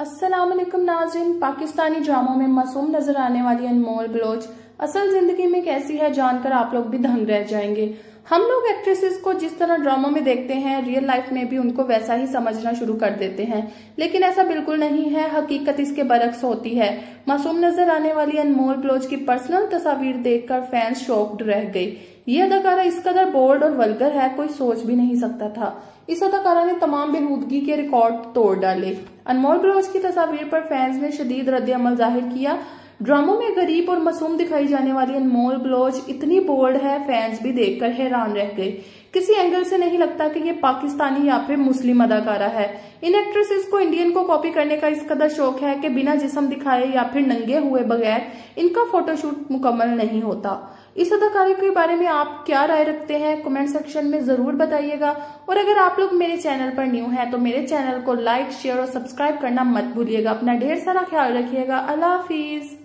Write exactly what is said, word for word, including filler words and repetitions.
अस्सलाम वालेकुम नाज़रीन। पाकिस्तानी ड्रामों में मासूम नजर आने वाली अनमोल बलोच असल जिंदगी में कैसी है जानकर आप लोग भी दंग रह जाएंगे। हम लोग एक्ट्रेसेस को जिस तरह ड्रामों में देखते हैं रियल लाइफ में भी उनको वैसा ही समझना शुरू कर देते हैं, लेकिन ऐसा बिल्कुल नहीं है। हकीकत इसके बरक्स होती है। मासूम नजर आने वाली अनमोल बलोच की पर्सनल तस्वीर देखकर फैंस शॉक्ड रह गई। ये अदाकारा इस कदर बोल्ड और वल्गर है, कोई सोच भी नहीं सकता था। इस अदाकारा ने तमाम बेहूदगी के रिकॉर्ड तोड़ डाले। अनमोल बलोच की तस्वीर पर फैंस ने शदीद रद्द-ए-अमल जाहिर किया। ड्रामों में गरीब और मासूम दिखाई जाने वाली अनमोल बलोच इतनी बोल्ड है, फैंस भी देखकर हैरान रह गए। किसी एंगल से नहीं लगता कि ये पाकिस्तानी या फिर मुस्लिम अदाकारा है। इन एक्ट्रेसेस को इंडियन को कॉपी करने का इस कदर शौक है कि बिना जिस्म दिखाए या फिर नंगे हुए बगैर इनका फोटोशूट मुकम्मल नहीं होता। इस अदाकारी के बारे में आप क्या राय रखते हैं, कमेंट सेक्शन में जरूर बताइएगा। और अगर आप लोग मेरे चैनल पर न्यू हैं तो मेरे चैनल को लाइक, शेयर और सब्सक्राइब करना मत भूलिएगा। अपना ढेर सारा ख्याल रखिएगा। अल्लाह हाफिज।